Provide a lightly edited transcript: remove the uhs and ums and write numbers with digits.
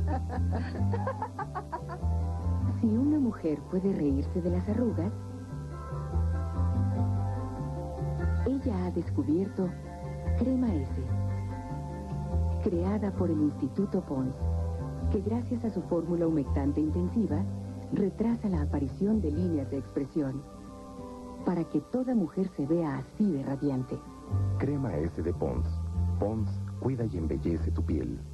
Si una mujer puede reírse de las arrugas, ella ha descubierto Crema S, creada por el Instituto Pons, que gracias a su fórmula humectante intensiva, retrasa la aparición de líneas de expresión, para que toda mujer se vea así de radiante. Crema S de Pons. Pons cuida y embellece tu piel.